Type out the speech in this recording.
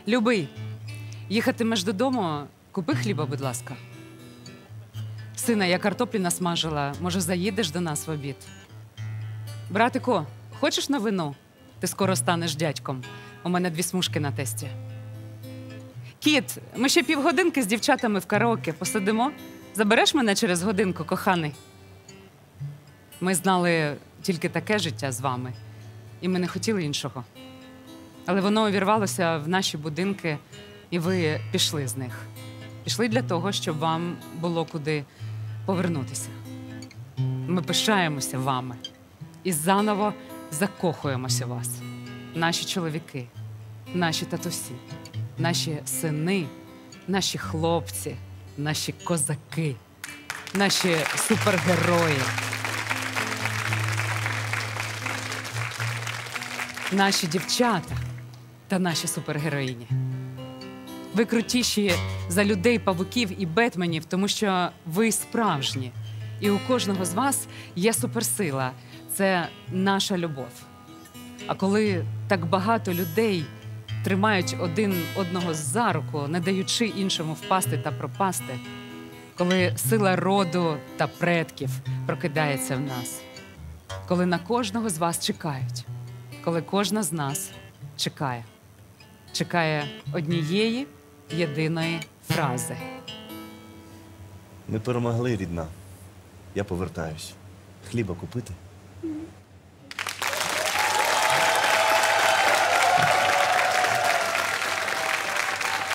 Любий, їхатимеш додому, купи хліба, будь ласка. Сина, я картоплі насмажила. Може, заїдеш до нас в обід? Братику, хочеш новину? Ти скоро станеш дядьком. У мене 2 смужки на тесті. Кіт, ми ще півгодинки з дівчатами в караоке посидимо? Забереш мене через годинку, коханий? Ми знали тільки таке життя з вами, і ми не хотіли іншого. Але воно увірвалося в наші будинки, і ви пішли з них. Пішли для того, щоб вам було куди повернутися. Ми пишаємося вами і заново закохуємося в вас. Наші чоловіки, наші татусі, наші сини, наші хлопці, наші козаки, наші супергерої, наші дівчата та наші супергероїні. Ви крутіші за людей, павуків і бетменів, тому що ви справжні. І у кожного з вас є суперсила. Це наша любов. А коли так багато людей тримають один одного за руку, не даючи іншому впасти та пропасти, коли сила роду та предків прокидається в нас, коли на кожного з вас чекають, коли кожна з нас чекає однієї єдиної фрази. Ми перемогли, рідна. Я повертаюсь. Хліба купити?